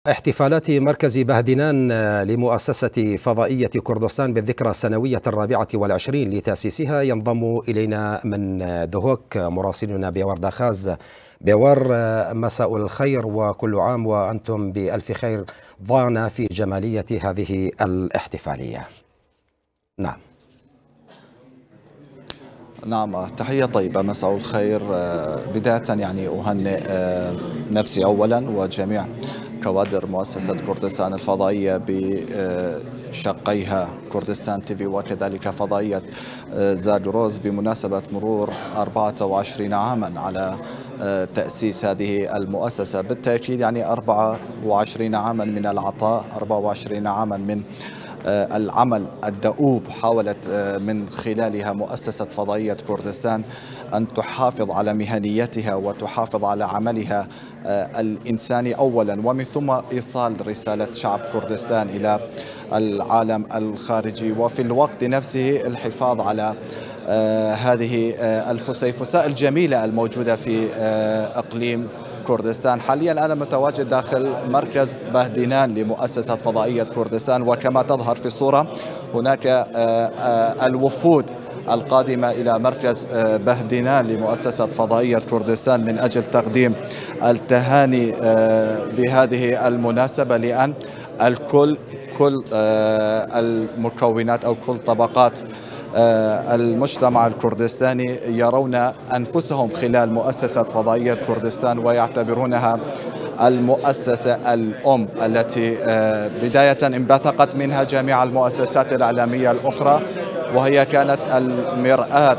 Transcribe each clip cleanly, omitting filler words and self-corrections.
احتفالات مركز بهدنان لمؤسسة فضائية كردستان بالذكرى السنوية 24 لتأسيسها. ينضم إلينا من دهوك مراسلنا بيور داخاز. بيور، مساء الخير وكل عام وأنتم بألف خير. ضعنا في جمالية هذه الاحتفالية. نعم، تحية طيبة، مساء الخير. بداية أهنئ نفسي أولا وجميع كوادر مؤسسة كردستان الفضائية بشقيها كردستان تي في وكذلك فضائية زاغروس بمناسبة مرور 24 عاما على تأسيس هذه المؤسسة. بالتأكيد 24 عاما من العطاء، 24 عاما من العمل الدؤوب حاولت من خلالها مؤسسة فضائية كردستان أن تحافظ على مهنيتها وتحافظ على عملها الإنساني أولا، ومن ثم إيصال رسالة شعب كردستان إلى العالم الخارجي، وفي الوقت نفسه الحفاظ على هذه الفسيفساء الجميلة الموجودة في إقليم كردستان. حاليا أنا متواجد داخل مركز بهدنان لمؤسسة فضائية كردستان، وكما تظهر في الصورة هناك الوفود القادمة إلى مركز بهدنان لمؤسسة فضائية كردستان من أجل تقديم التهاني بهذه المناسبة، لأن كل المكونات أو كل طبقات المجتمع الكردستاني يرون أنفسهم خلال مؤسسة فضائية كردستان ويعتبرونها المؤسسة الأم التي بداية انبثقت منها جميع المؤسسات الإعلامية الأخرى، وهي كانت المرآة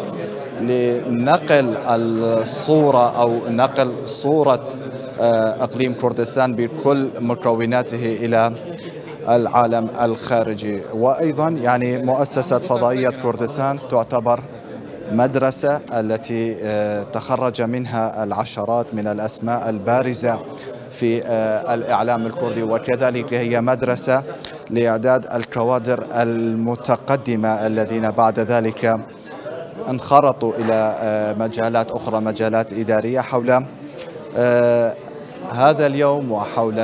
لنقل الصورة أو نقل صورة إقليم كردستان بكل مكوناته إلى العالم الخارجي. وأيضا مؤسسة فضائية كردستان تعتبر مدرسة التي تخرج منها العشرات من الأسماء البارزة في الإعلام الكردي، وكذلك هي مدرسة لإعداد الكوادر المتقدمة الذين بعد ذلك انخرطوا إلى مجالات أخرى، مجالات إدارية. حول هذا اليوم وحول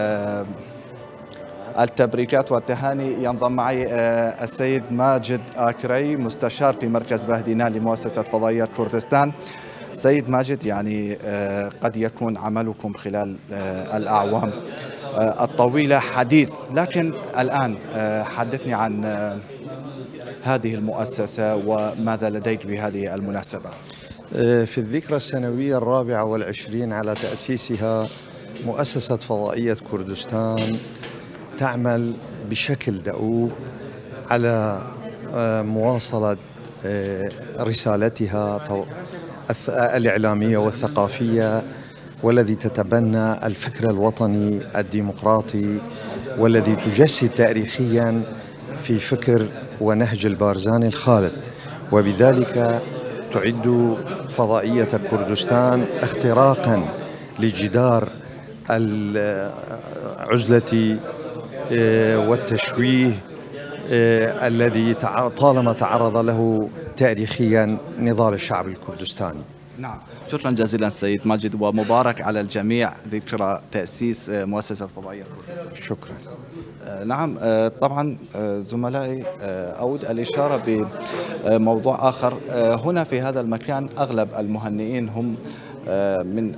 التبريكات والتهاني ينضم معي السيد ماجد آكري، مستشار في مركز بهدنان لمؤسسة فضائية كردستان. سيد ماجد، قد يكون عملكم خلال الأعوام الطويلة حديث، لكن الآن حدثني عن هذه المؤسسة وماذا لديك بهذه المناسبة. في الذكرى السنوية 24 على تأسيسها، مؤسسة فضائية كردستان تعمل بشكل دؤوب على مواصلة رسالتها الإعلامية والثقافية، والذي تتبنى الفكر الوطني الديمقراطي، والذي تجسد تاريخيا في فكر ونهج البارزاني الخالد. وبذلك تعد فضائية كردستان اختراقا لجدار العزلة والتشويه الذي طالما تعرض له تاريخيا نضال الشعب الكردستاني. نعم، شكرا جزيلا سيد ماجد، ومبارك على الجميع ذكرى تأسيس مؤسسة فضائية كردستان. شكرا. نعم، طبعا زملائي، أود الإشارة بموضوع آخر. هنا في هذا المكان أغلب المهنئين هم من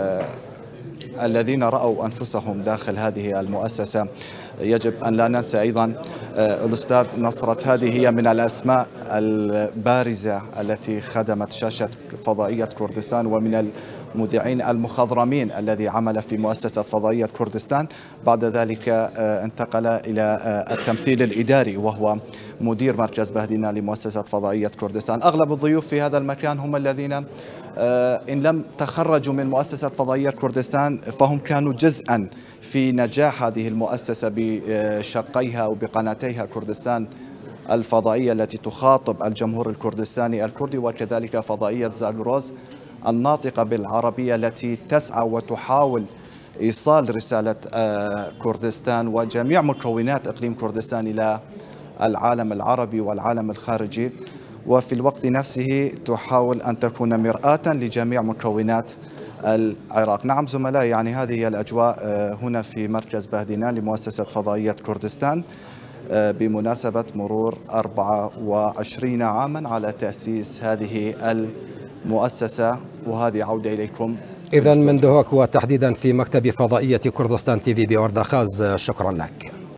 الذين رأوا أنفسهم داخل هذه المؤسسة. يجب أن لا ننسى أيضا الأستاذ نصرت، هذه هي من الأسماء البارزة التي خدمت شاشة فضائية كردستان، ومن المذيعين المخضرمين الذي عمل في مؤسسة فضائية كردستان. بعد ذلك انتقل إلى التمثيل الإداري وهو مدير مركز بهدنان لمؤسسة فضائية كردستان. أغلب الضيوف في هذا المكان هم الذين إن لم تخرجوا من مؤسسة فضائية كردستان فهم كانوا جزءا في نجاح هذه المؤسسة بشقيها وبقناتيها كردستان الفضائية التي تخاطب الجمهور الكردستاني الكردي، وكذلك فضائية زاغروس الناطقة بالعربية التي تسعى وتحاول إيصال رسالة كردستان وجميع مكونات إقليم كردستان إلى العالم العربي والعالم الخارجي، وفي الوقت نفسه تحاول أن تكون مرآة لجميع مكونات العراق. نعم زملائي، يعني هذه هي الأجواء هنا في مركز بهدينان لمؤسسة فضائية كردستان بمناسبة مرور 24 عاما على تأسيس هذه المؤسسة. وهذه عودة إليكم. إذن من دهوك وتحديدا في مكتب فضائية كردستان TV بأردخاز، شكرا لك.